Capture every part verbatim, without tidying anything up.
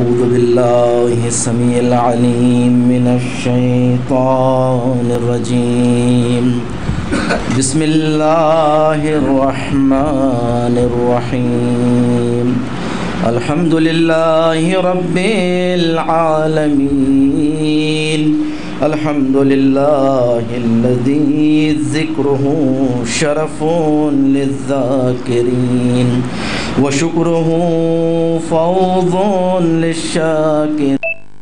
أعوذ بالله السميع العليم من الشيطان الرجيم. بسم الله الرحمن الرحيم. الحمد لله رب العالمين. الحمد لله الذي ذكره شرف للذاكرين وشكره فوض للشاكرين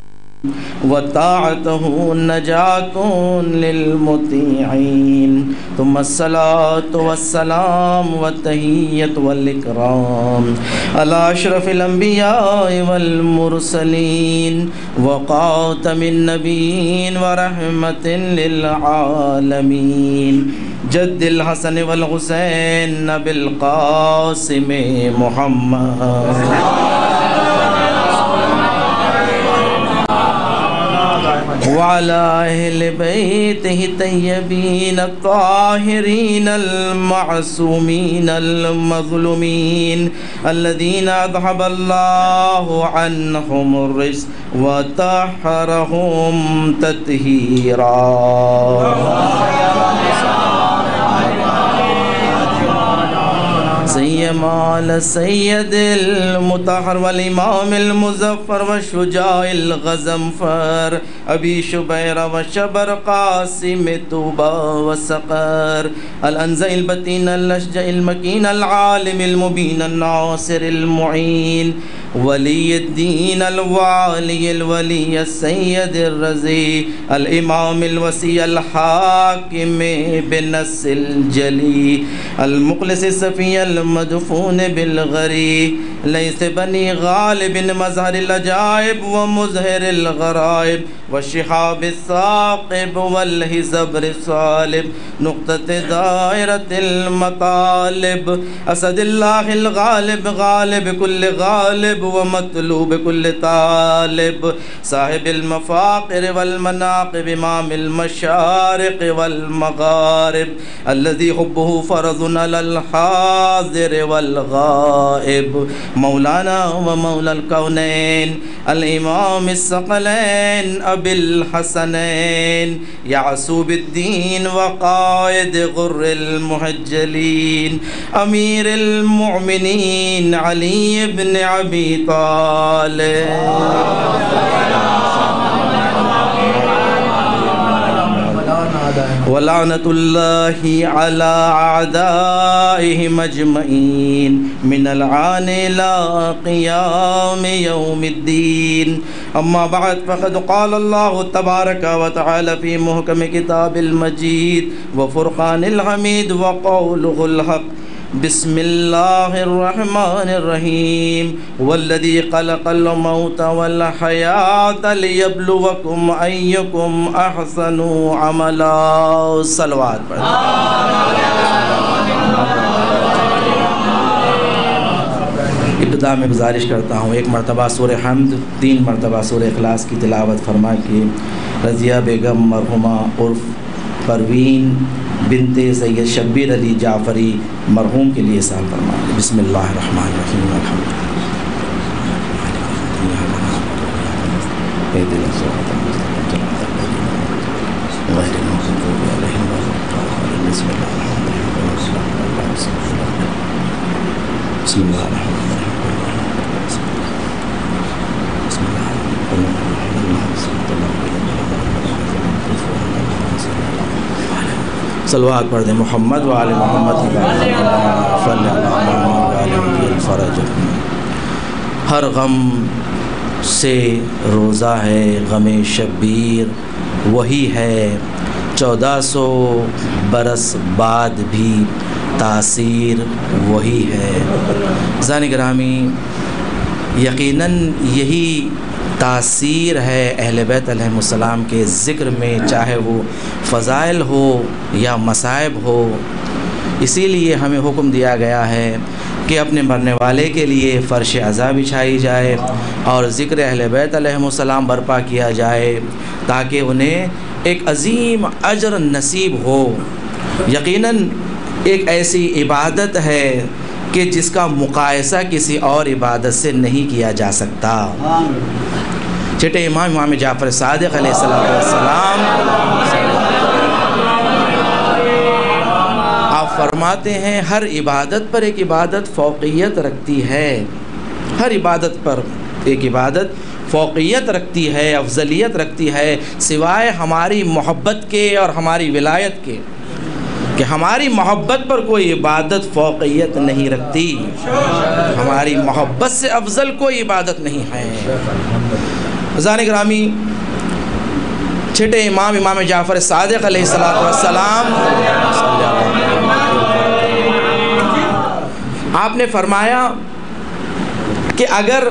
وطاعته نجاة للمطيعين. ثم الصلاة والسلام والتحية والإكرام على أشرف الأنبياء والمرسلين وخاتم النبيين ورحمة للعالمين جد الحسن والحسين بالقاسم محمد وعلى أهل بيته الطيبين الطاهرين المعصومين المظلومين الذين أذهب الله عنهم الرجس وطهرهم تطهيرا. سيما سيد المطهر والإمام المظفر والشجاع الغزنفر أبي شبير وشبر قاسم طوبى والسقر الأنزع البتين الأشجع المكين العالم المبين الناصر المعين ولي الدين الوالي الولي السيد الرزي الإمام الوسي الحاكم بالنص الجلي المخلص الصفي المدفون بالغري ليس بني غالب مظهر العجائب ومظهر الغرائب والشهاب الثاقب والهزبر الصالب نقطة دائرة المطالب أسد الله الغالب غالب كل غالب ومطلوب كل طالب صاحب المفاقر والمناقب إمام المشارق والمغارب الذي حبه فرض على الحاضر والغائب مولانا ومولى الكونين الإمام الثقلين أبي الحسنين يعصوب الدين وقائد غر المحجلين أمير المؤمنين علي بن أبي طالب ولعنة الله على أعدائهم أجمعين من العان إلى قيام يوم الدين. أما بعد فقد قال الله تبارك وتعالى في محكم كتاب المجيد وفرقان الحميد وقوله الحق بسم الله الرحمن الرحيم والذي خلق الموت والحياة ليبلوكم أيكم أحسن عملا. صلوات ابتدا میں گزارش کرتا ہوں ایک مرتبہ سورہ حمد تین مرتبہ سورہ اخلاص کی تلاوت فرما کے رضیہ بیگم مرحومہ عرف پروین بنت سید شبیر علی جعفری مرحوم کے لیے سال فرما دیں. بسم اللہ الرحمن الرحیم. الحمد بسم اللہ الرحمن صلوات پڑھ دیں محمد و آل محمد صلی اللہ علیہ الفرج. ہر غم سے روزہ ہے غم شبیر وہی ہے چودہ سو برس بعد بھی تاثیر وہی ہے. زان گرامی یقیناً یہی تاثیر ہے اہل بیت علیہ السلام کے ذکر میں، چاہے وہ فضائل ہو یا مصائب ہو. اسی لیے ہمیں حکم دیا گیا ہے کہ اپنے مرنے والے کے لیے فرش عزا بچھائی جائے اور ذکر اہل بیت علیہ السلام برپا کیا جائے تاکہ انہیں ایک عظیم اجر نصیب ہو. یقیناً ایک ایسی عبادت ہے کہ جس کا مقایسہ کسی اور عبادت سے نہیں کیا جا سکتا۔ چھٹے امام امام جعفر صادق علیہ السلام آپ فرماتے ہیں ہر عبادت پر ایک عبادت فوقیت رکھتی ہے، ہر عبادت پر ایک عبادت فوقیت رکھتی ہے، افضلیت رکھتی ہے، سوائے ہماری محبت کے اور ہماری ولایت کے، کہ ہماری محبت پر کوئی عبادت فوقیت نہیں رکھتی، ہماری محبت سے افضل کوئی عبادت نہیں ہے۔ عزیزان گرامی، چھٹے امام امام جعفر صادق علیہ السلام آپ نے فرمایا کہ اگر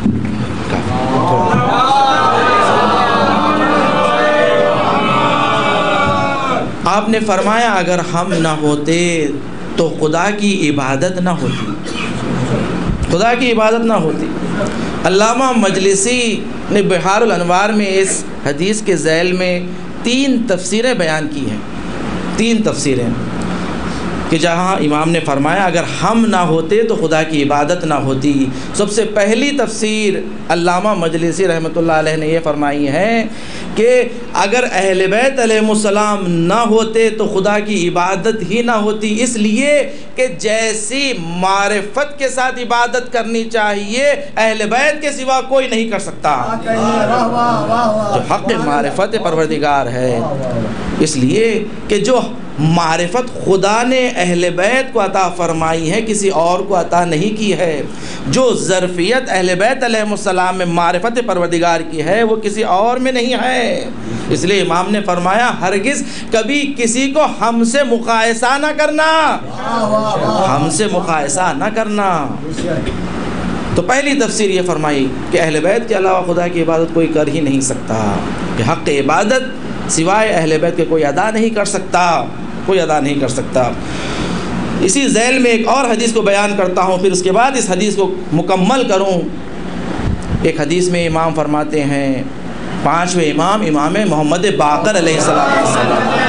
آپ نے فرمایا اگر ہم نہ ہوتے تو خدا کی عبادت نہ ہوتی، خدا کی عبادت نہ ہوتی۔ علامہ مجلسی نے بحار الانوار میں اس حدیث کے ذیل میں تین تفسیریں بیان کی ہیں، تین تفسیریں، کہ جہاں امام نے فرمایا اگر ہم نہ ہوتے تو خدا کی عبادت نہ ہوتی۔ سب سے پہلی تفسیر علامہ مجلسی رحمۃ اللہ علیہ نے یہ فرمائی ہے کہ اگر اہل بیت علیہ السلام نہ ہوتے تو خدا کی عبادت ہی نہ ہوتی، اس لیے کہ جیسی معرفت کے ساتھ عبادت کرنی چاہیے اہل بیت کے سوا کوئی نہیں کر سکتا، جو حق معرفت پروردگار ہے۔ اس لیے کہ جو معرفت خدا نے اہل بیت کو عطا فرمائی ہے کسی اور کو عطا نہیں کی ہے، جو ظرفیت اہل بیت علیہ السلام میں معرفت پروردگار کی ہے وہ کسی اور میں نہیں ہے۔ اس لیے امام نے فرمایا ہرگز کبھی کسی کو ہم سے مقایسہ نہ کرنا، ہم سے مقایسہ نہ کرنا۔ تو پہلی تفسیر یہ فرمائی کہ اہل بیت کے علاوہ خدا کی عبادت کوئی کر ہی نہیں سکتا، کہ حق عبادت سوائے اہل بیت کے کوئی ادا نہیں کر سکتا، کوئی ادا نہیں کر سکتا۔ اسی ذیل میں ایک اور حدیث کو بیان کرتا ہوں، پھر اس کے بعد اس حدیث کو مکمل کروں۔ ایک حدیث میں امام فرماتے ہیں، پانچویں امام امام محمد باقر علیہ السلام،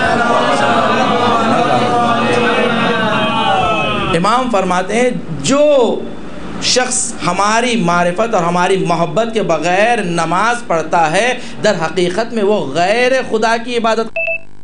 امام فرماتے ہیں جو شخص ہماری معرفت اور ہماری محبت کے بغیر نماز پڑھتا ہے در حقیقت میں وہ غیر خدا کی عبادت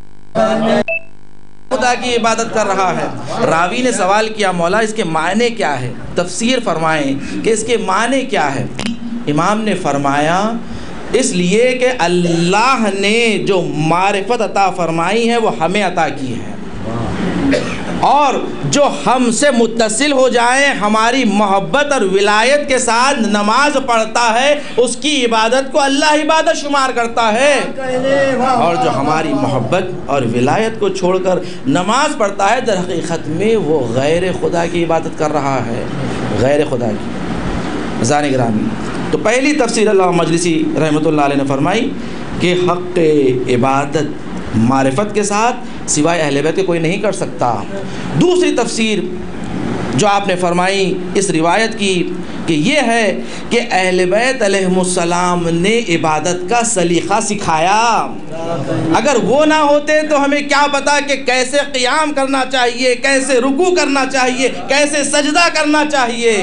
خدا کی عبادت کر رہا ہے۔ راوی نے سوال کیا مولا اس کے معنی کیا ہے، تفسیر فرمائیں کہ اس کے معنی کیا ہے۔ امام نے فرمایا اس لیے کہ اللہ نے جو معرفت عطا فرمائی ہے وہ ہمیں عطا کی ہے، اور جو ہم سے متصل ہو جائیں ہماری محبت اور ولایت کے ساتھ نماز پڑھتا ہے اس کی عبادت کو اللہ عبادت شمار کرتا ہے، اور جو ہماری محبت اور ولایت کو چھوڑ کر نماز پڑھتا ہے در حقیقت میں وہ غیر خدا کی عبادت کر رہا ہے، غیر خدا کی۔ عزیزان گرامی، تو پہلی تفسیر علامہ مجلسی رحمۃ اللہ علیہ نے فرمائی کہ حق عبادت معرفت کے ساتھ سوائے اہل بیت کے کوئی نہیں کر سکتا۔ دوسری تفسیر جو آپ نے فرمائی اس روایت کی کہ یہ ہے کہ اہل بیت علیہ السلام نے عبادت کا سلیقہ سکھایا، اگر وہ نہ ہوتے تو ہمیں کیا پتا کہ کیسے قیام کرنا چاہیے، کیسے رکوع کرنا چاہیے، کیسے سجدہ کرنا چاہیے۔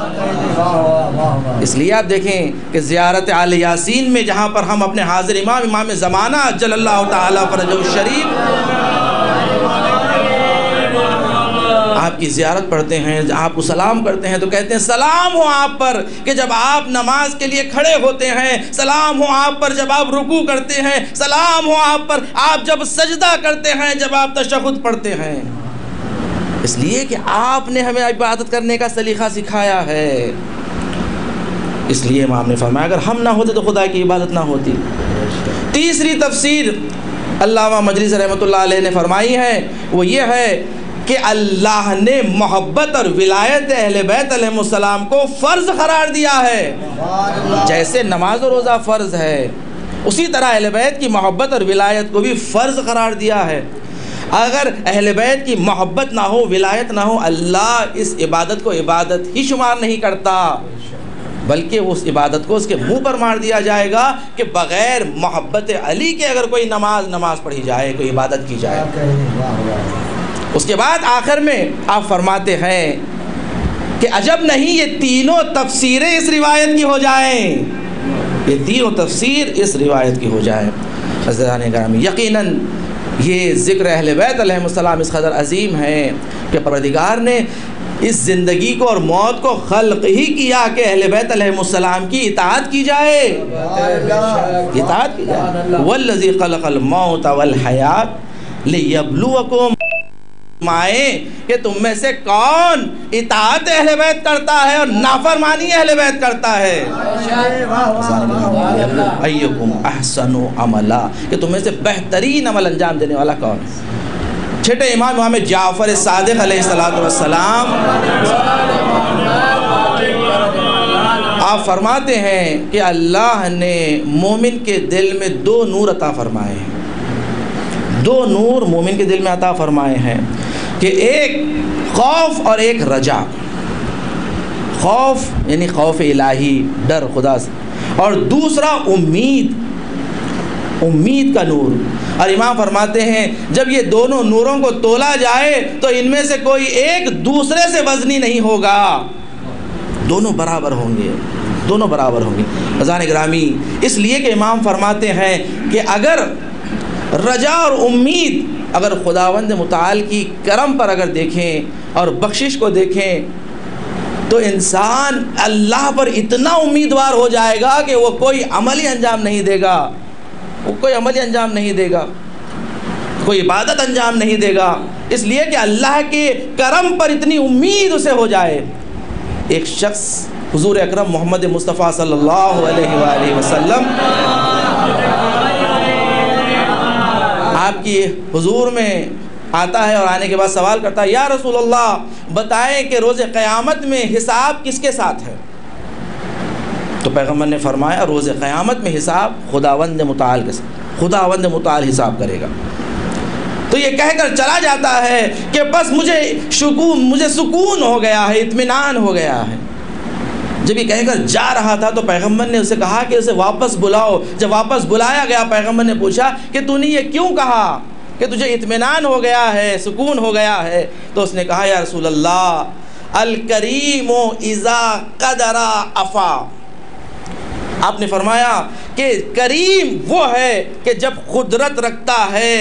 اس لیے آپ دیکھیں کہ زیارت آل یاسین میں جہاں پر ہم اپنے حاضر امام امام زمانہ اجل اللہ تعالیٰ فرجہ الشریف آپ کی زیارت پڑھتے ہیں، آپ کو سلام کرتے ہیں تو کہتے ہیں سلام ہو آپ پر کہ جب آپ نماز کے لیے کھڑے ہوتے ہیں، سلام ہو آپ پر جب آپ رکوع کرتے ہیں، سلام ہو آپ پر آپ جب سجدہ کرتے ہیں، جب آپ تشہد پڑھتے ہیں۔ اس لیے کہ آپ نے ہمیں عبادت کرنے کا سلیقہ سکھایا ہے۔ اس لیے امام نے فرمایا اگر ہم نہ ہوتے تو خدا کی عبادت نہ ہوتی۔ تیسری تفسیر علامہ مجلسی رحمۃ اللہ علیہ نے فرمائی ہے وہ یہ ہے کہ اللہ نے محبت اور ولایت اہل بیت علیہ السلام کو فرض قرار دیا ہے، جیسے نماز و روزہ فرض ہے اسی طرح اہل بیت کی محبت اور ولایت کو بھی فرض قرار دیا ہے۔ اگر اہل بیت کی محبت نہ ہو، ولایت نہ ہو، اللہ اس عبادت کو عبادت ہی شمار نہیں کرتا، بلکہ اس عبادت کو اس کے منہ پر مار دیا جائے گا کہ بغیر محبت علی کے اگر کوئی نماز نماز پڑھی جائے، کوئی عبادت کی جائے۔ اس کے بعد آخر میں آپ فرماتے ہیں کہ عجب نہیں یہ تینوں تفسیریں اس روایت کی ہو جائیں، یہ تینوں تفسیر اس روایت کی ہو جائیں۔ حضرات گرامی، یقیناً یہ ذکر اہل بیت علیہم السلام اس قدر عظیم ہے کہ پروردگار نے اس زندگی کو اور موت کو خلق ہی کیا کہ اہل بیت علیہم السلام کی اطاعت کی جائے، اطاعت کی جائے۔ والذی خلق الموت والحیات لیبلوکم، مائیں کہ تم میں سے کون اطاعت اہل بیت کرتا ہے اور نافرمانی اہل بیت کرتا ہے، ایکم احسن عملا، کہ تم میں سے بہترین عمل انجام دینے والا کون ہے۔ چھٹے امام امام جعفر صادق علیہ السلام آپ فرماتے ہیں کہ اللہ نے مومن کے دل میں دو نور عطا فرمائے ہیں، دو نور مومن کے دل میں عطا فرمائے ہیں کہ ایک خوف اور ایک رجا۔ خوف یعنی خوف الہی، ڈر خدا سے، اور دوسرا امید، امید کا نور۔ اور امام فرماتے ہیں جب یہ دونوں نوروں کو تولا جائے تو ان میں سے کوئی ایک دوسرے سے وزنی نہیں ہوگا، دونوں برابر ہوں گے، دونوں برابر ہوں گے۔ عزیزان گرامی، اس لیے کہ امام فرماتے ہیں کہ اگر رجا اور امید اگر خداوند متعال کی کرم پر اگر دیکھیں اور بخشش کو دیکھیں تو انسان اللہ پر اتنا امیدوار ہو جائے گا کہ وہ کوئی عملی انجام نہیں دے گا، وہ کوئی عملی انجام نہیں دے گا، کوئی عبادت انجام نہیں دے گا، اس لیے کہ اللہ کے کرم پر اتنی امید اسے ہو جائے۔ ایک شخص حضور اکرم محمد مصطفیٰ صلی اللہ علیہ وآلہ وسلم آپ کی حضور میں آتا ہے اور آنے کے بعد سوال کرتا ہے، یا رسول اللہ بتائیں کہ روز قیامت میں حساب کس کے ساتھ ہے؟ تو پیغمبر نے فرمایا روز قیامت میں حساب خداوند متعال کے ساتھ، خداوند متعال حساب کرے گا۔ تو یہ کہہ کر چلا جاتا ہے کہ بس مجھے سکون مجھے سکون ہو گیا ہے، اطمینان ہو گیا ہے۔ جب یہ کہہ کر جا رہا تھا تو پیغمبر نے اسے کہا کہ اسے واپس بلاؤ۔ جب واپس بلایا گیا پیغمبر نے پوچھا کہ تو نے یہ کیوں کہا کہ تجھے اطمینان ہو گیا ہے، سکون ہو گیا ہے؟ تو اس نے کہا یا رسول اللہ الکریم اذا قدر عفا، آپ نے فرمایا کہ کریم وہ ہے کہ جب قدرت رکھتا ہے،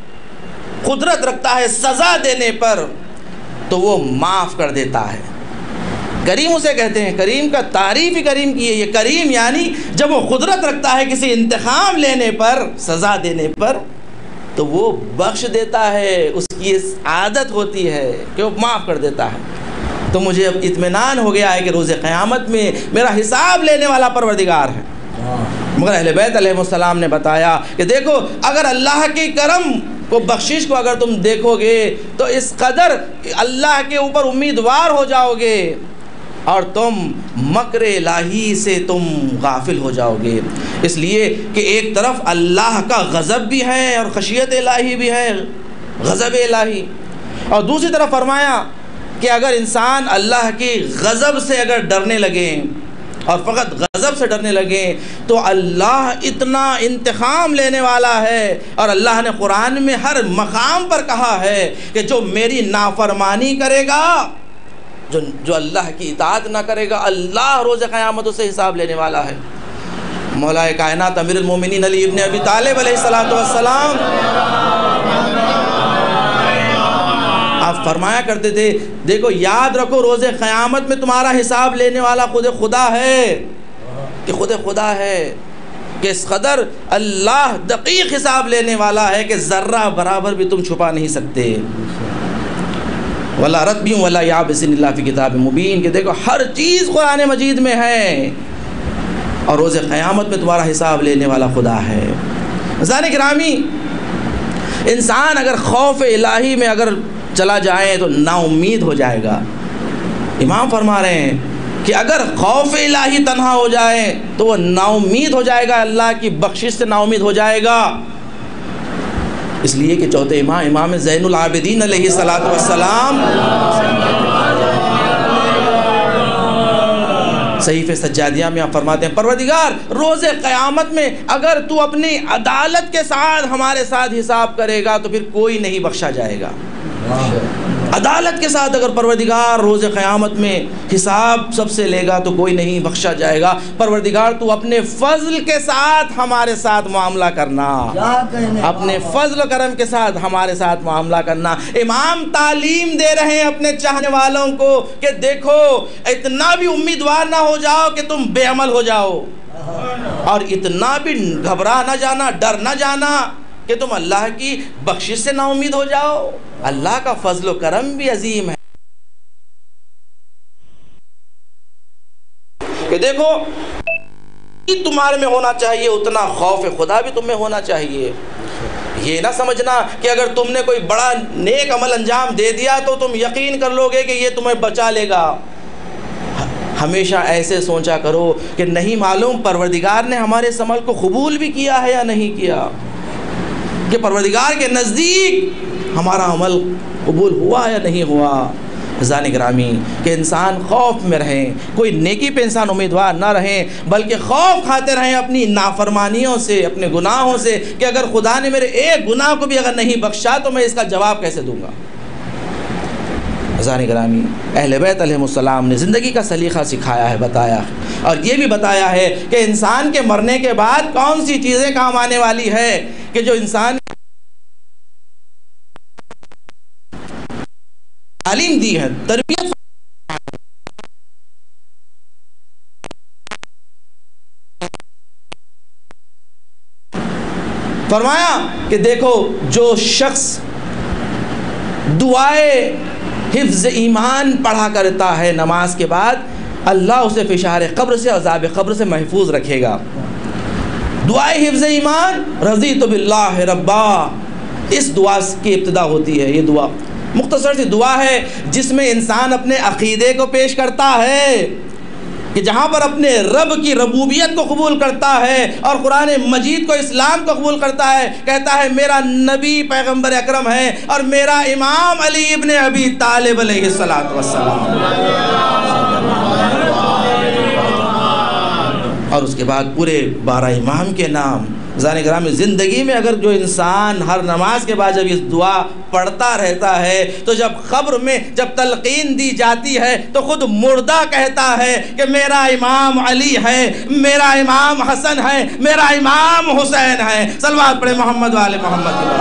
قدرت رکھتا ہے سزا دینے پر تو وہ معاف کر دیتا ہے۔ کریم اسے کہتے ہیں، کریم کا تعریف ہی کریم کی ہے۔ یہ کریم یعنی جب وہ قدرت رکھتا ہے کسی انتقام لینے پر، سزا دینے پر، تو وہ بخش دیتا ہے، اس کی عادت ہوتی ہے کہ وہ معاف کر دیتا ہے۔ تو مجھے اب اطمینان ہو گیا ہے کہ روز قیامت میں میرا حساب لینے والا پروردگار ہے۔ مگر اہل بیت علیہ السلام نے بتایا کہ دیکھو اگر اللہ کے کرم کو، بخشش کو اگر تم دیکھو گے تو اس قدر اللہ کے اوپر امیدوار ہو جاؤ گے اور تم مکر الہی سے تم غافل ہو جاؤ گے، اس لیے کہ ایک طرف اللہ کا غضب بھی ہے اور خشیت الہی بھی ہے، غضب الہی، اور دوسری طرف فرمایا کہ اگر انسان اللہ کی غضب سے اگر ڈرنے لگے اور فقط غضب سے ڈرنے لگے تو اللہ اتنا انتقام لینے والا ہے، اور اللہ نے قرآن میں ہر مقام پر کہا ہے کہ جو میری نافرمانی کرے گا، جو جو اللہ کی اطاعت نہ کرے گا، اللہ روز قیامت سے حساب لینے والا ہے۔ مولا کائنات امیر المومنین علی ابن ابی طالب علیہ الصلوۃ والسلام آپ فرمایا کرتے تھے دیکھو یاد رکھو روز قیامت میں تمہارا حساب لینے والا خود خدا ہے، کہ خود خدا ہے، کہ اس قدر اللہ دقیق حساب لینے والا ہے کہ ذرہ برابر بھی تم چھپا نہیں سکتے۔ وَلَا رَتْبٍ وَلَا يَابِسٍ إِلَّا فِي كِتَابٍ مُبِينٍ، کہ دیکھو ہر چیز قرآن مجید میں ہے اور روز قیامت میں تمہارا حساب لینے والا خدا ہے۔ عزیزان گرامی، انسان اگر خوف الہی میں اگر چلا جائے تو نا امید ہو جائے گا۔ امام فرما رہے ہیں کہ اگر خوف الہی تنہا ہو جائے تو وہ نا امید ہو جائے گا، اللہ کی بخشش سے نا امید ہو جائے گا۔ اس لیے کہ چوتھے امام امام زین العابدین علیہ الصلوۃ والسلام صحیفہ سجادیہ میں آپ فرماتے ہیں پروردگار روز قیامت میں اگر تو اپنی عدالت کے ساتھ ہمارے ساتھ حساب کرے گا تو پھر کوئی نہیں بخشا جائے گا، عدالت کے ساتھ اگر پروردگار روز قیامت میں حساب سب سے لے گا تو کوئی نہیں بخشا جائے گا۔ پروردگار تو اپنے فضل کے ساتھ ہمارے ساتھ معاملہ کرنا، اپنے فضل و کرم کے ساتھ ہمارے ساتھ معاملہ کرنا۔ امام تعلیم دے رہے ہیں اپنے چاہنے والوں کو کہ دیکھو اتنا بھی امیدوار نہ ہو جاؤ کہ تم بے عمل ہو جاؤ، اور اتنا بھی گھبرا نہ جانا، ڈر نہ جانا کہ تم اللہ کی بخشش سے نا امید ہو جاؤ۔ اللہ کا فضل و کرم بھی عظیم ہے کہ دیکھو تمہارے میں ہونا چاہیے اتنا خوف خدا بھی تم میں ہونا چاہیے۔ یہ نہ سمجھنا کہ اگر تم نے کوئی بڑا نیک عمل انجام دے دیا تو تم یقین کر لو گے کہ یہ تمہیں بچا لے گا۔ ہمیشہ ایسے سوچا کرو کہ نہیں معلوم پروردگار نے ہمارے اس عمل کو قبول بھی کیا ہے یا نہیں کیا، کہ پروردگار کے نزدیک ہمارا عمل قبول ہوا یا نہیں ہوا۔ عزیزان گرامی کہ انسان خوف میں رہیں، کوئی نیکی پہ انسان امیدوار نہ رہیں، بلکہ خوف کھاتے رہیں اپنی نافرمانیوں سے، اپنے گناہوں سے، کہ اگر خدا نے میرے ایک گناہ کو بھی اگر نہیں بخشا تو میں اس کا جواب کیسے دوں گا۔ عزیزان گرامی اہل بیت علیہ السلام نے زندگی کا سلیقہ سکھایا ہے، بتایا ہے، اور یہ بھی بتایا ہے کہ انسان کے مرنے کے بعد کون سی چیزیں کام آنے والی ہے، کہ جو انسان تعلیم دی ہے، تربیت فرمایا کہ دیکھو جو شخص دعائے حفظ ایمان پڑھا کرتا ہے نماز کے بعد، اللہ اسے فشار قبر سے، عذاب قبر سے محفوظ رکھے گا۔ دعائے حفظ ایمان رضیت باللہ ربا، اس دعا کی ابتدا ہوتی ہے۔ یہ دعا مختصر سی دعا ہے جس میں انسان اپنے عقیدے کو پیش کرتا ہے، کہ جہاں پر اپنے رب کی ربوبیت کو قبول کرتا ہے اور قرآن مجید کو، اسلام کو قبول کرتا ہے، کہتا ہے میرا نبی پیغمبر اکرم ہے اور میرا امام علی ابن ابی طالب علیہ السلام، اور اس کے بعد پورے بارہ امام کے نام۔ عزیزان گرامی زندگی میں اگر جو انسان ہر نماز کے بعد جب اس دعا پڑھتا رہتا ہے تو جب قبر میں جب تلقین دی جاتی ہے تو خود مردہ کہتا ہے کہ میرا امام علی ہے، میرا امام حسن ہے، میرا امام حسین ہے۔ صلوات پڑھے محمد والے محمد کے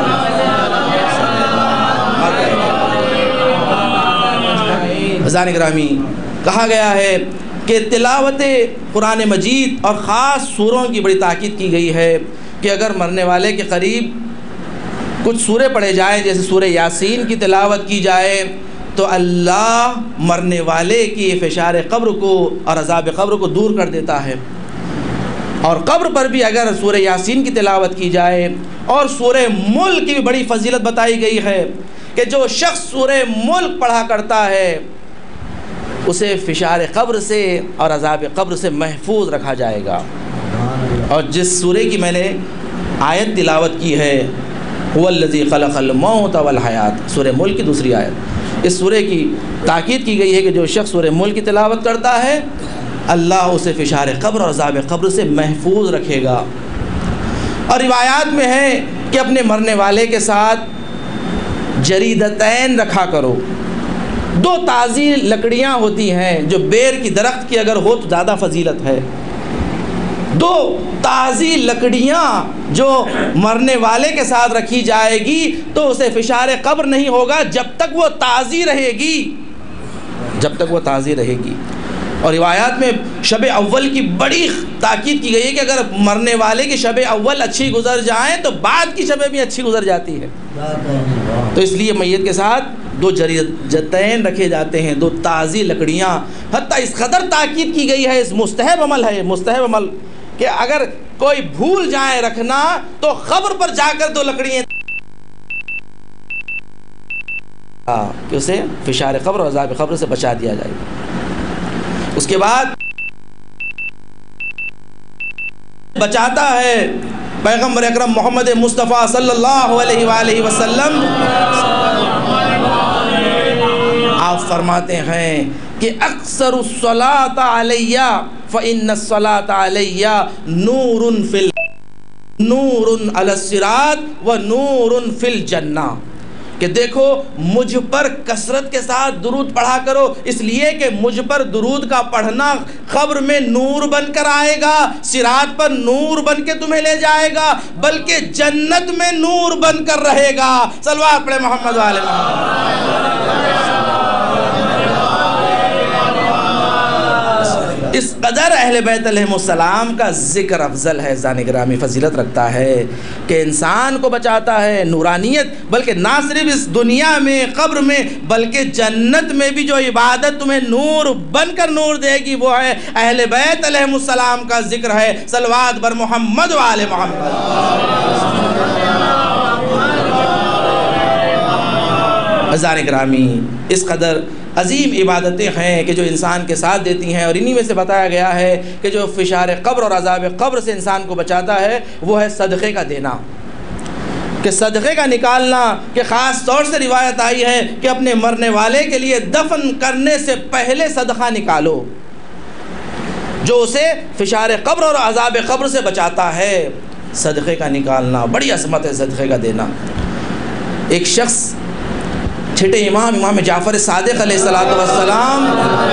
بارے۔ عزیزان گرامی کہا گیا ہے کہ تلاوت قرآن مجید اور خاص سوروں کی بڑی تاکید کی گئی ہے کہ اگر مرنے والے کے قریب کچھ سورے پڑھے جائیں، جیسے سورہ یاسین کی تلاوت کی جائے تو اللہ مرنے والے کی فشار قبر کو اور عذاب قبر کو دور کر دیتا ہے۔ اور قبر پر بھی اگر سورہ یاسین کی تلاوت کی جائے، اور سورہ ملک کی بھی بڑی فضیلت بتائی گئی ہے کہ جو شخص سورہ ملک پڑھا کرتا ہے اسے فشار قبر سے اور عذاب قبر سے محفوظ رکھا جائے گا۔ اور جس سورے کی میں نے آیت تلاوت کی ہے هو الذی خلق الموت والحیات، سورہ ملک کی دوسری آیت، اس سورے کی تاکید کی گئی ہے کہ جو شخص سورہ ملک کی تلاوت کرتا ہے اللہ اسے فشار قبر اور عذاب قبر سے محفوظ رکھے گا۔ اور روایات میں ہے کہ اپنے مرنے والے کے ساتھ جریدتین رکھا کرو۔ دو تازی لکڑیاں ہوتی ہیں جو بیر کی درخت کی اگر ہو تو زیادہ فضیلت ہے۔ دو تازی لکڑیاں جو مرنے والے کے ساتھ رکھی جائے گی تو اسے فشار قبر نہیں ہوگا جب تک وہ تازی رہے گی، جب تک وہ تازی رہے گی۔ اور روایات میں شب اول کی بڑی تاکید کی گئی ہے کہ اگر مرنے والے کی شب اول اچھی گزر جائیں تو بعد کی شبیں بھی اچھی گزر جاتی ہے۔ تو اس لیے میت کے ساتھ دو جریدتین رکھے جاتے ہیں، دو تازی لکڑیاں۔ حتیٰ اس قدر تاکید کی گئی ہے، اس مستحب عمل ہے، مستحب عمل کہ اگر کوئی بھول جائے رکھنا تو قبر پر جا کر دو لکڑیاں کہ اسے فشار قبر اور عذاب قبر سے بچا دیا جائے گا۔ اس کے بعد بچاتا ہے پیغمبر اکرم محمد مصطفیٰ صلی اللہ علیہ وآلہ وسلم۔ آپ فرماتے ہیں کہ اکثر الصلاۃ علیہ فإن الصلاۃ علیہ نور فی نور علی الصراط و نور فی الجنہ، کہ دیکھو مجھ پر کثرت کے ساتھ درود پڑھا کرو، اس لیے کہ مجھ پر درود کا پڑھنا قبر میں نور بن کر آئے گا، صراط پر نور بن کے تمہیں لے جائے گا، بلکہ جنت میں نور بن کر رہے گا۔ صلوات پڑھے محمد والے محمد۔ اس قدر اہل بیت علیہ السلام کا ذکر افضل ہے، زان گرامی فضیلت رکھتا ہے کہ انسان کو بچاتا ہے نورانیت، بلکہ نہ صرف اس دنیا میں قبر میں بلکہ جنت میں بھی جو عبادت تمہیں نور بن کر نور دے گی وہ ہے اہل بیت علیہ السلام کا ذکر ہے۔ صلوات بر محمد و آل محمد۔ زان گرامی اس قدر عظیم عبادتیں ہیں کہ جو انسان کے ساتھ دیتی ہیں، اور انہی میں سے بتایا گیا ہے کہ جو فشار قبر اور عذاب قبر سے انسان کو بچاتا ہے وہ ہے صدقے کا دینا، کہ صدقے کا نکالنا، کہ خاص طور سے روایت آئی ہے کہ اپنے مرنے والے کے لیے دفن کرنے سے پہلے صدقہ نکالو، جو اسے فشار قبر اور عذاب قبر سے بچاتا ہے۔ صدقے کا نکالنا بڑی عظمت ہے، صدقے کا دینا۔ ایک شخص چھٹے امام امام جعفر صادق علیہ السلام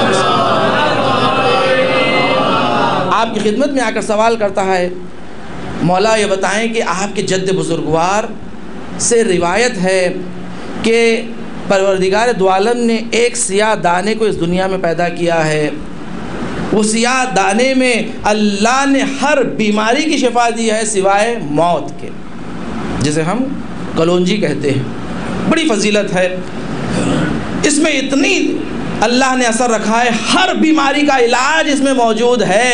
آپ کی خدمت میں آ کر سوال کرتا ہے، مولا یہ بتائیں کہ آپ کے جد بزرگوار سے روایت ہے کہ پروردگار دو عالم نے ایک سیاہ دانے کو اس دنیا میں پیدا کیا ہے، وہ سیاہ دانے میں اللہ نے ہر بیماری کی شفا دی ہے سوائے موت کے، جسے ہم کلونجی کہتے ہیں۔ بڑی فضیلت ہے اس میں، اتنی اللہ نے اثر رکھا ہے، ہر بیماری کا علاج اس میں موجود ہے،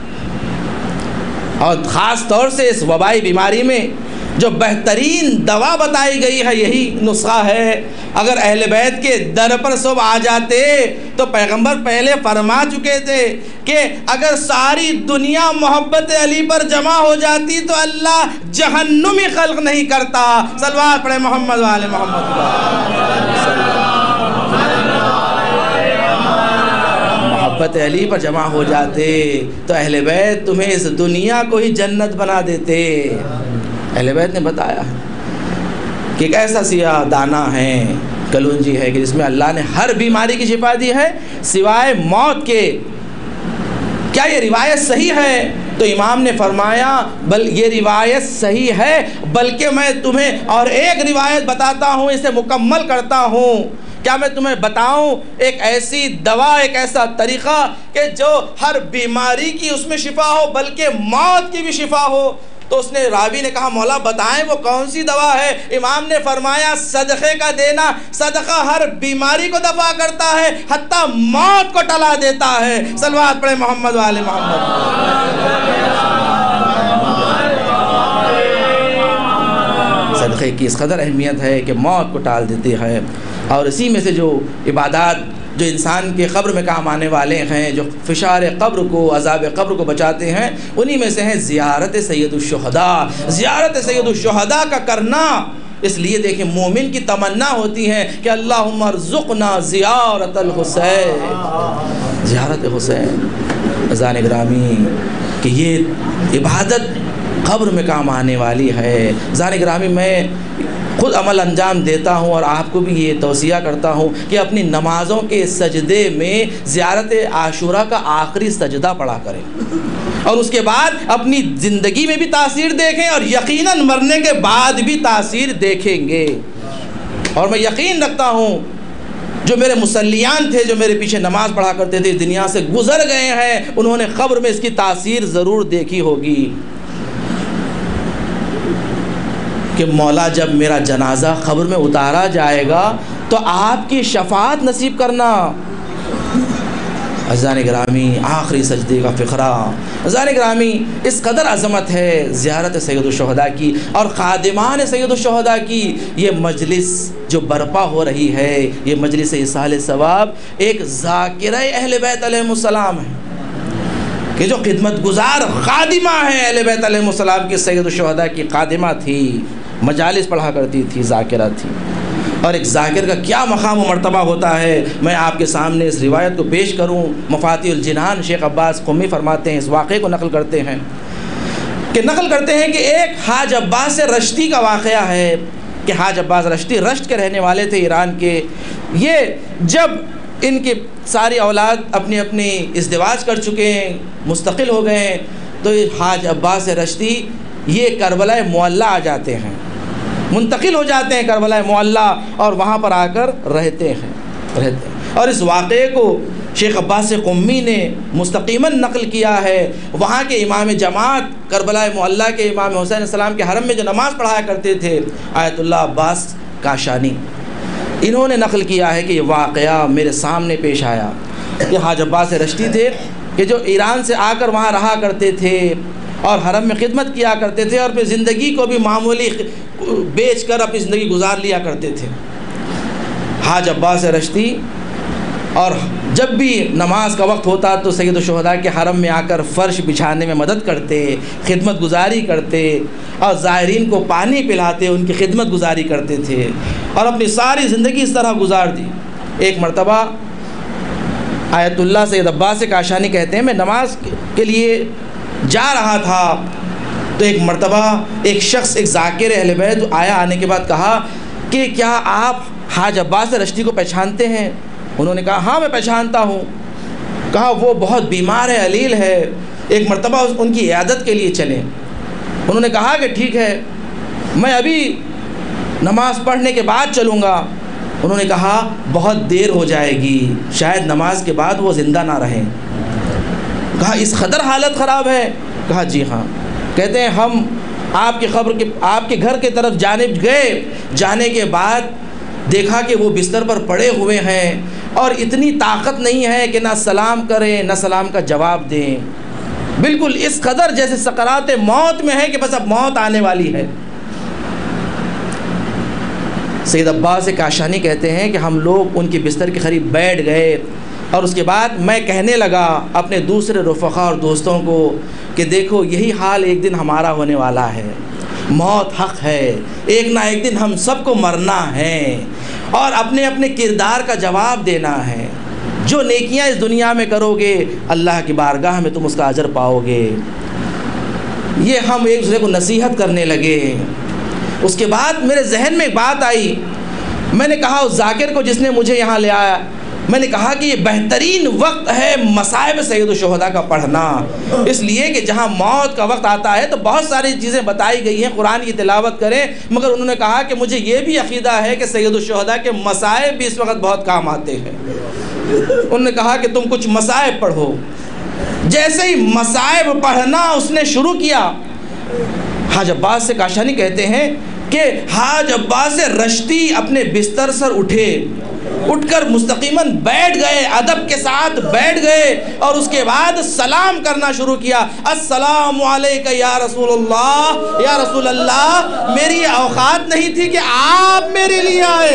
اور خاص طور سے اس وبائی بیماری میں جو بہترین دوا بتائی گئی ہے یہی نسخہ ہے۔ اگر اہل بیت کے در پر صبح آ جاتے تو پیغمبر پہلے فرما چکے تھے کہ اگر ساری دنیا محبت علی پر جمع ہو جاتی تو اللہ جہنمی خلق نہیں کرتا۔ صلوات پڑھے محمد والے محمد۔ محبت علی پر جمع ہو جاتے تو اہل بیت تمہیں اس دنیا کو ہی جنت بنا دیتے۔ اہل بیت نے بتایا کہ ایک ایسا سیاہ دانہ ہے، کلونجی ہے، کہ جس میں اللہ نے ہر بیماری کی شفا دی ہے سوائے موت کے۔ کیا یہ روایت صحیح ہے؟ تو امام نے فرمایا بل یہ روایت صحیح ہے، بلکہ میں تمہیں اور ایک روایت بتاتا ہوں، اسے مکمل کرتا ہوں۔ کیا میں تمہیں بتاؤں ایک ایسی دوا، ایک ایسا طریقہ کہ جو ہر بیماری کی اس میں شفا ہو بلکہ موت کی بھی شفا ہو؟ تو اس نے راوی نے کہا مولا بتائیں وہ کون سی دوا ہے؟ امام نے فرمایا صدقے کا دینا، صدقہ ہر بیماری کو دفع کرتا ہے، حتیٰ موت کو ٹلا دیتا ہے۔ صلوات پڑھے محمد والے محمد۔ صدقے کی اس قدر اہمیت ہے کہ موت کو ٹال دیتی ہے، اور اسی میں سے جو عبادات جو انسان کے قبر میں کام آنے والے ہیں، جو فشار قبر کو، عذاب قبر کو بچاتے ہیں، انہی میں سے ہیں زیارت سید الشہداء۔ زیارت سید الشہداء کا کرنا، اس لیے دیکھیں مومن کی تمنا ہوتی ہے کہ اللہم ارزقنا زیارت الحسین، زیارت حسین۔ عزیزان گرامی کہ یہ عبادت قبر میں کام آنے والی ہے۔ عزیزان گرامی میں خود عمل انجام دیتا ہوں اور آپ کو بھی یہ توصیہ کرتا ہوں کہ اپنی نمازوں کے سجدے میں زیارت عاشوراء کا آخری سجدہ پڑھا کریں، اور اس کے بعد اپنی زندگی میں بھی تاثیر دیکھیں، اور یقیناً مرنے کے بعد بھی تاثیر دیکھیں گے۔ اور میں یقین رکھتا ہوں جو میرے مصلیان تھے، جو میرے پیچھے نماز پڑھا کرتے تھے، دنیا سے گزر گئے ہیں، انہوں نے قبر میں اس کی تاثیر ضرور دیکھی ہوگی کہ مولا جب میرا جنازہ قبر میں اتارا جائے گا تو آپ کی شفاعت نصیب کرنا۔ عزیزان گرامی آخری سجدے کا فقرہ، عزیزان گرامی اس قدر عظمت ہے زیارت سید الشہداء کی اور خادمان سید الشہداء کی۔ یہ مجلس جو برپا ہو رہی ہے، یہ مجلس ایصال ثواب، ایک ذاکرہ اہل بیت علیہ السلام ہے کہ جو خدمت گزار خادمہ ہے اہل بیت علیہ السلام کی، سید الشہداء کی خادمہ تھی، مجالس پڑھا کرتی تھی، ذاکرہ تھی۔ اور ایک ذاکر کا کیا مقام و مرتبہ ہوتا ہے، میں آپ کے سامنے اس روایت کو پیش کروں۔ مفاتیح الجنان شیخ عباس قمی فرماتے ہیں، اس واقعے کو نقل کرتے ہیں کہ نقل کرتے ہیں کہ ایک حاج عباس رشتی کا واقعہ ہے کہ حاج عباس رشتی رشت کے رہنے والے تھے ایران کے. یہ جب ان کی ساری اولاد اپنی اپنی ازدواج کر چکے ہیں، مستقل ہو گئے ہیں، تو حاج عباس رشتی یہ کربلا معلیٰ آ جاتے ہیں، منتقل ہو جاتے ہیں کربلا معلیٰ، اور وہاں پر آ کر رہتے ہیں رہتے ہیں اور اس واقعے کو شیخ عباس قمی نے مستقیماً نقل کیا ہے. وہاں کے امام جماعت کربلا معلیٰ کے امام حسین علیہ السلام کے حرم میں جو نماز پڑھایا کرتے تھے، آیت اللہ عباس کاشانی، انہوں نے نقل کیا ہے کہ یہ واقعہ میرے سامنے پیش آیا. یہ حاج عباس رشتی تھے کہ جو ایران سے آ کر وہاں رہا کرتے تھے اور حرم میں خدمت کیا کرتے تھے، اور اپنی زندگی کو بھی معمولی بیچ کر اپنی زندگی گزار لیا کرتے تھے. حاج عباس رشتی اور جب بھی نماز کا وقت ہوتا تو سید الشہداء کے حرم میں آ کر فرش بچھانے میں مدد کرتے، خدمت گزاری کرتے، اور زائرین کو پانی پلاتے، ان کی خدمت گزاری کرتے تھے، اور اپنی ساری زندگی اس طرح گزار دی. ایک مرتبہ آیت اللہ سید عباس کاشانی کہتے ہیں، میں نماز کے لیے جا رہا تھا تو ایک مرتبہ ایک شخص، ایک ذاکر اہل بیت آیا، آنے کے بعد کہا کہ کیا آپ حاج عباس رشتی کو پہچانتے ہیں؟ انہوں نے کہا ہاں میں پہچانتا ہوں. کہا وہ بہت بیمار ہے، علیل ہے، ایک مرتبہ ان کی عیادت کے لیے چلیں. انہوں نے کہا کہ ٹھیک ہے، میں ابھی نماز پڑھنے کے بعد چلوں گا. انہوں نے کہا بہت دیر ہو جائے گی، شاید نماز کے بعد وہ زندہ نہ رہیں. کہا اس قدر حالت خراب ہے؟ کہا جی ہاں. کہتے ہیں ہم آپ کی قبر کے آپ کے گھر کی طرف جانب گئے، جانے کے بعد دیکھا کہ وہ بستر پر پڑے ہوئے ہیں اور اتنی طاقت نہیں ہے کہ نہ سلام کریں نہ سلام کا جواب دیں، بالکل اس قدر جیسے سکرات موت میں ہے کہ بس اب موت آنے والی ہے. سید عباس کاشانی کہتے ہیں کہ ہم لوگ ان کی بستر کے قریب بیٹھ گئے، اور اس کے بعد میں کہنے لگا اپنے دوسرے رفقا اور دوستوں کو کہ دیکھو یہی حال ایک دن ہمارا ہونے والا ہے، موت حق ہے، ایک نہ ایک دن ہم سب کو مرنا ہے، اور اپنے اپنے کردار کا جواب دینا ہے. جو نیکیاں اس دنیا میں کرو گے اللہ کی بارگاہ میں تم اس کا اجر پاؤ گے. یہ ہم ایک دوسرے کو نصیحت کرنے لگے. اس کے بعد میرے ذہن میں ایک بات آئی، میں نے کہا اس ذاکر کو جس نے مجھے یہاں لے آیا، میں نے کہا کہ یہ بہترین وقت ہے مصائب سید الشہداء کا پڑھنا، اس لیے کہ جہاں موت کا وقت آتا ہے تو بہت ساری چیزیں بتائی گئی ہیں، قرآن کی تلاوت کریں، مگر انہوں نے کہا کہ مجھے یہ بھی عقیدہ ہے کہ سید الشہداء کے مصائب بھی اس وقت بہت کام آتے ہیں. انہوں نے کہا کہ تم کچھ مصائب پڑھو. جیسے ہی مصائب پڑھنا اس نے شروع کیا، حاج عباس سے کاشانی کہتے ہیں کہ حاج عباس رشتی اپنے بستر سے اٹھے، اٹھ کر مستقیماً بیٹھ گئے، ادب کے ساتھ بیٹھ گئے، اور اس کے بعد سلام کرنا شروع کیا. السلام علیکہ یا رسول اللہ، یا رسول اللہ میری اوقات نہیں تھی کہ آپ میرے لیے آئے.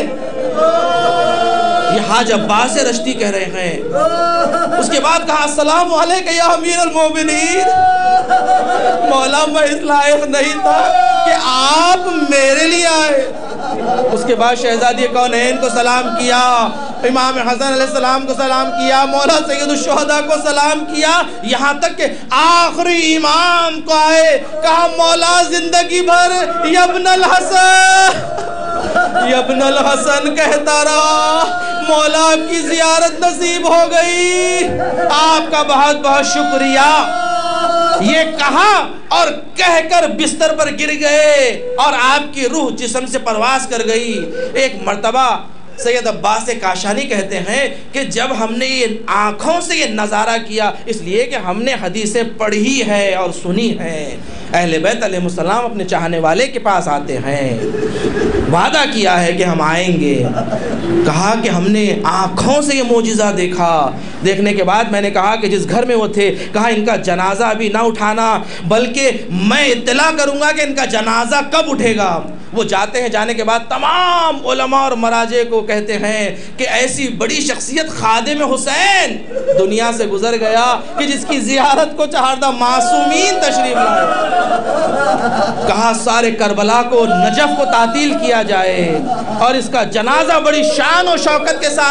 یہ حاج عباس رشتی کہہ رہے ہیں. اس کے بعد کہا السلام علیکہ یا امیر المومنین. مولا میں اس لائق نہیں تھا کہ آپ میرے لیے آئے. اس کے بعد شہزادی کونین کو سلام کیا، امام حسن علیہ السلام کو سلام کیا، مولا سید الشہداء کو سلام کیا، یہاں تک کہ آخری امام کو آئے، کہا مولا زندگی بھر یا ابن الحسن یا ابن الحسن کہتا رہا، مولا آپ کی زیارت نصیب ہو گئی، آپ کا بہت بہت شکریہ. یہ کہا اور کہہ کر بستر پر گر گئے اور آپ کی روح جسم سے پرواز کر گئی. ایک مرتبہ سید عباس کاشانی کہتے ہیں کہ جب ہم نے یہ آنکھوں سے یہ نظارہ کیا، اس لیے کہ ہم نے حدیثیں پڑھی ہے اور سنی ہے، اہل بیت علیہ السلام اپنے چاہنے والے کے پاس آتے ہیں، وعدہ کیا ہے کہ ہم آئیں گے. کہا کہ ہم نے آنکھوں سے یہ معجزہ دیکھا. دیکھنے کے بعد میں نے کہا کہ جس گھر میں وہ تھے، کہا ان کا جنازہ ابھی نہ اٹھانا، بلکہ میں اطلاع کروں گا کہ ان کا جنازہ کب اٹھے گا. وہ جاتے ہیں، جانے کے بعد تمام علماء اور مراجع کو کہتے ہیں کہ ایسی بڑی شخصیت خادم حسین دنیا سے گزر گیا کہ جس کی زیارت کو چہاردہ معصومین تشریف لائے. کہا سارے کربلا کو، نجف کو تعطیل کیا جائے اور اس کا جنازہ بڑی شان و شوکت کے ساتھ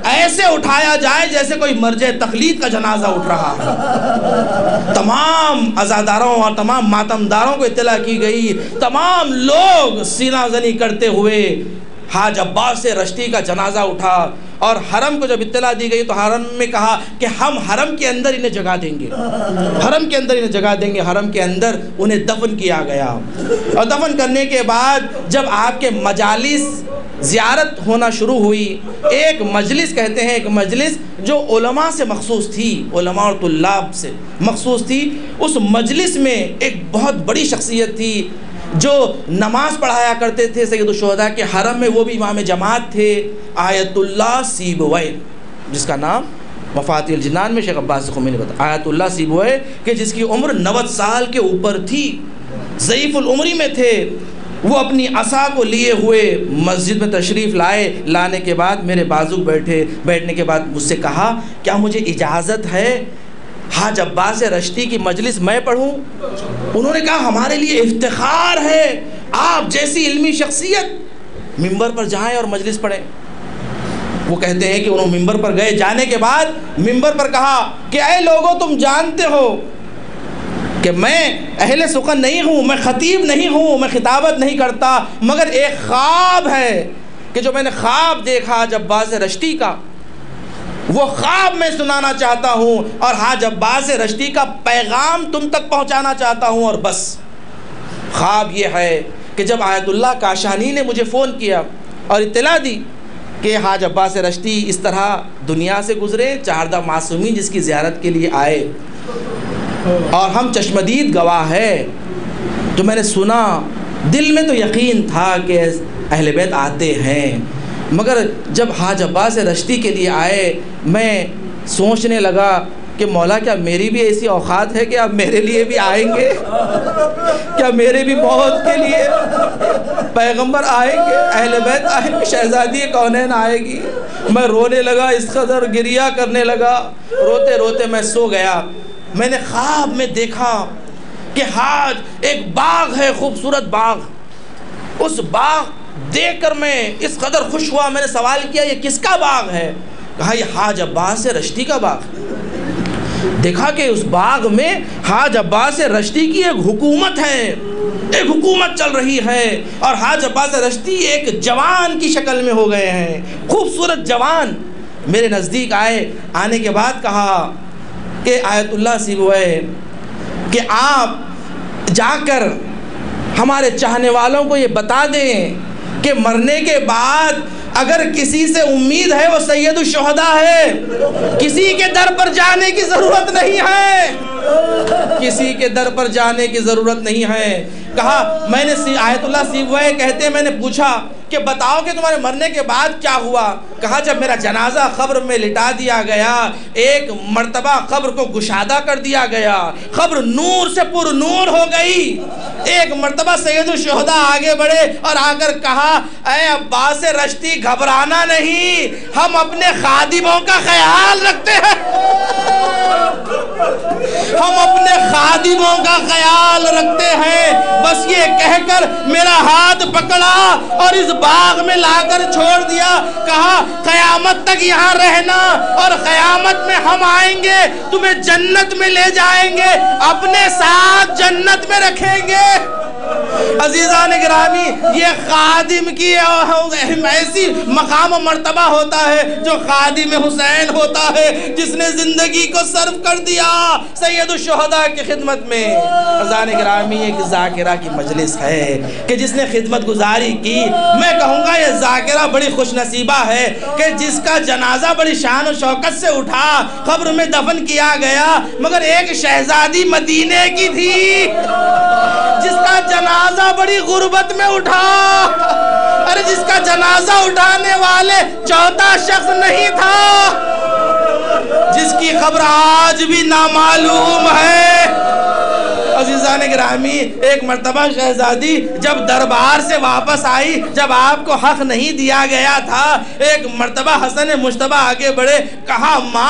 ایسے اٹھایا جائے جیسے کوئی مرج تخلیق کا جنازہ اٹھ رہا ہے۔ تمام عزاداروں اور تمام ماتمداروں کو اطلاع کی گئی، تمام لوگ سینہ زنی کرتے ہوئے حاج عباس رشتی کا جنازہ اٹھا، اور حرم کو جب اطلاع دی گئی تو حرم میں کہا کہ ہم حرم کے اندر انہیں جگہ دیں گے، حرم کے اندر انہیں جگہ دیں گے۔ حرم کے اندر انہیں دفن کیا گیا، اور دفن کرنے کے بعد جب آپ کے مجالس زیارت ہونا شروع ہوئی، ایک مجلس کہتے ہیں، ایک مجلس جو علماء سے مخصوص تھی، علماء اور طلاب سے مخصوص تھی، اس مجلس میں ایک بہت بڑی شخصیت تھی جو نماز پڑھایا کرتے تھے سید الشہداء کے حرم میں، وہ بھی امام جماعت تھے، آیت اللہ سیبوئی، جس کا نام مفاتیح الجنان میں شیخ عباس خمی نے بتایا، آیت اللہ سیبوئی، کہ جس کی عمر نوے سال کے اوپر تھی، ضعیف العمری میں تھے۔ وہ اپنی عصا کو لیے ہوئے مسجد میں تشریف لائے، لانے کے بعد میرے بازو بیٹھے، بیٹھنے کے بعد مجھ سے کہا کیا مجھے اجازت ہے حاج عباس رشتی کی مجلس میں پڑھوں؟ انہوں نے کہا ہمارے لیے افتخار ہے، آپ جیسی علمی شخصیت ممبر پر جائیں اور مجلس پڑھیں۔ وہ کہتے ہیں کہ انہوں ممبر پر گئے، جانے کے بعد ممبر پر کہا کہ اے لوگوں، تم جانتے ہو کہ میں اہل سخن نہیں ہوں، میں خطیب نہیں ہوں، میں خطابت نہیں کرتا، مگر ایک خواب ہے کہ جو میں نے خواب دیکھا حاج عباس رشتی کا، وہ خواب میں سنانا چاہتا ہوں، اور حاج عباس رشتی کا پیغام تم تک پہنچانا چاہتا ہوں۔ اور بس خواب یہ ہے کہ جب آیت اللہ کاشانی نے مجھے فون کیا اور اطلاع دی کہ حاج عباس رشتی اس طرح دنیا سے گزرے، چاردہ معصومین جس کی زیارت کے لیے آئے، اور ہم چشمدید گواہ ہے، تو میں نے سنا، دل میں تو یقین تھا کہ اہل بیت آتے ہیں، مگر جب حاج عباس رشتی کے لیے آئے میں سوچنے لگا کہ مولا کیا میری بھی ایسی اوقات ہے کہ آپ میرے لیے بھی آئیں گے؟ کیا میرے بھی موت کے لیے پیغمبر آئیں گے، اہل بیت آئیں گے، شہزادی کونین آئے گی؟ میں رونے لگا، اس قدر گریہ کرنے لگا، روتے روتے میں سو گیا۔ میں نے خواب میں دیکھا کہ حاج ایک باغ ہے، خوبصورت باغ، اس باغ دیکھ کر میں اس قدر خوش ہوا، میں نے سوال کیا یہ کس کا باغ ہے؟ کہا یہ حاج عباس رشتی کا باغ۔ دیکھا کہ اس باغ میں حاج عباس رشتی کی ایک حکومت ہے، ایک حکومت چل رہی ہے، اور حاج عباس رشتی ایک جوان کی شکل میں ہو گئے ہیں، خوبصورت جوان۔ میرے نزدیک آئے، آنے کے بعد کہا کہ آیت اللہ سیبوئی کہ آپ جا کر ہمارے چاہنے والوں کو یہ بتا دیں کہ مرنے کے بعد اگر کسی سے امید ہے وہ سید الشہداء ہے، کسی کے در پر جانے کی ضرورت نہیں ہے، کسی کے در پر جانے کی ضرورت نہیں ہے۔ کہا میں نے آیت اللہ سیبوئی کہتے ہیں میں نے پوچھا کہ بتاؤ کہ تمہارے مرنے کے بعد کیا ہوا؟ کہا جب میرا جنازہ قبر میں لٹا دیا گیا، ایک مرتبہ قبر کو گشادہ کر دیا گیا، قبر نور سے پر نور ہو گئی۔ ایک مرتبہ سید الشہداء آگے بڑھے اور آ کر کہا اے عباس رشتی گھبرانا نہیں، ہم اپنے خادموں کا خیال رکھتے ہیں، ہم اپنے خادموں کا خیال رکھتے ہیں۔ بس یہ کہہ کر میرا ہاتھ پکڑا اور اس باغ میں لا کر چھوڑ دیا، کہا قیامت تک یہاں رہنا اور قیامت میں ہم آئیں گے، تمہیں جنت میں لے جائیں گے، اپنے ساتھ جنت میں رکھیں گے۔ عزیزان گرامی، یہ خادم کی ایسی مقام و مرتبہ ہوتا ہے جو خادم حسین ہوتا ہے، جس نے زندگی کو صرف کر دیا سید الشہداء کی خدمت میں۔ عزیزان گرامی، ایک ذاکرہ کی مجلس ہے کہ جس نے خدمت گزاری کی، میں کہوں گا یہ ذاکرہ بڑی خوش نصیبہ ہے کہ جس کا جنازہ بڑی شان و شوکت سے اٹھا، قبر میں دفن کیا گیا، مگر ایک شہزادی مدینے کی تھی جس کا جنازہ بڑی غربت میں اٹھا۔ ارے جس کا جنازہ اٹھانے والے چوتھا شخص نہیں تھا، جس کی قبر آج بھی نامعلوم ہے۔ عزیزان گرامی، ایک مرتبہ شہزادی جب دربار سے واپس آئی، جب آپ کو حق نہیں دیا گیا تھا، ایک مرتبہ حسن مجتبیٰ آگے بڑھے، کہا ماں،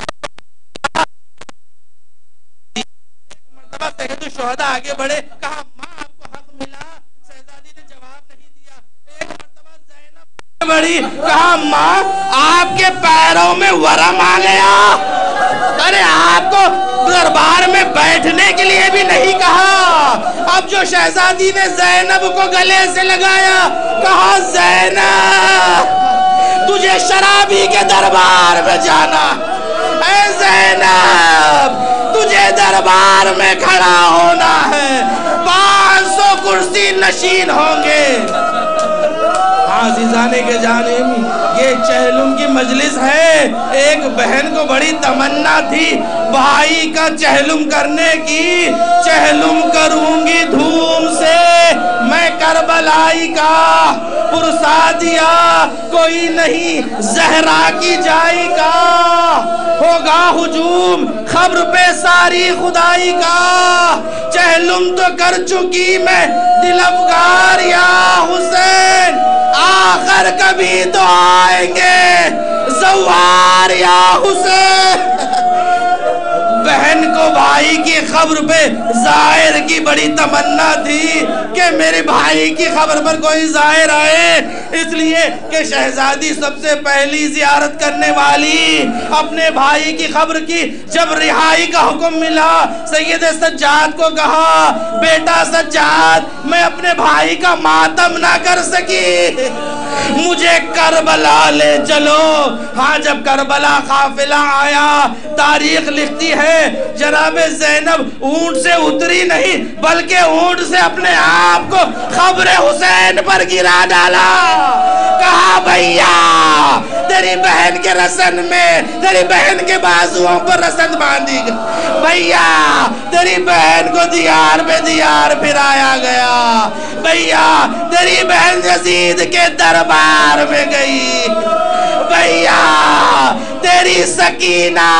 سید الشہداء آگے بڑھے، کہا ماں آپ کو حق ملا؟ شہزادی نے جواب نہیں دیا۔ ایک مرتبہ زینب بڑی, کہا ماں آپ کے پیروں میں ورم آ گیا. ارے آپ کو دربار میں بیٹھنے کے لیے بھی نہیں کہا. اب جو شہزادی نے زینب کو گلے سے لگایا, کہا زینب تجھے شرابی کے دربار میں جانا, اے زینب تجھے دربار میں کھڑا ہونا ہے, پانچ سو کرسی نشین ہوں گے. عزیزان کے جانب, یہ چہلم کی مجلس ہے. ایک بہن کو بڑی تمنا تھی بھائی کا چہلم کرنے کی. چہلم کروں گی دھوم سے میں کربلائی کا, پرسادیا کوئی نہیں زہرا کی جائی کا. ہوگا ہجوم خبر پہ ساری خدائی کا, چہلم تو کر چکی میں دل افگار یا حسین, آخر کبھی تو آئیں گے زوار یا حسین. بہن کو بھائی کی خبر پہ ظاہر کی بڑی تمنا تھی کہ میرے بھائی کی خبر پر کوئی ظاہر آئے, اس لیے کہ شہزادی سب سے پہلی زیارت کرنے والی اپنے بھائی کی خبر کی. جب رہائی کا حکم ملا, سید سجاد کو کہا بیٹا سجاد میں اپنے بھائی کا ماتم نہ کر سکی, مجھے کربلا لے چلو. ہاں جب کربلا قافلہ آیا, تاریخ لکھتی ہے جناب زینب اونٹ سے اتری نہیں بلکہ اونٹ سے اپنے آپ کو خبر حسین پر گرا ڈالا. کہا بھیا تیری بہن کے رسن میں, تیری بہن کے بازوؤں پر رسن باندھی گئی, بھیا تیری بہن کو دیار پہ دیار پھرایا گیا, بھیا تیری بہن یزید کے دربار میں گئی, بھیا تیری سکینہ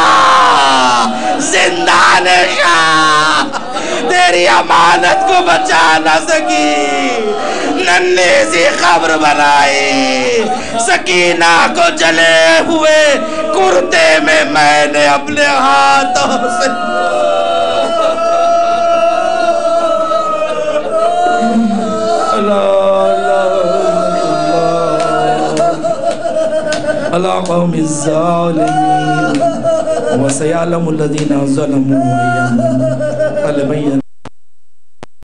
زندہ نشاں تیری امانت کو بچا نہ سکی, ننھی سی خبر بنائی. سکینہ کو جلے ہوئے کرتے میں میں نے اپنے ہاتھوں سے اللہ قوم الظالمین وسيعلم الذين ظلموا أيام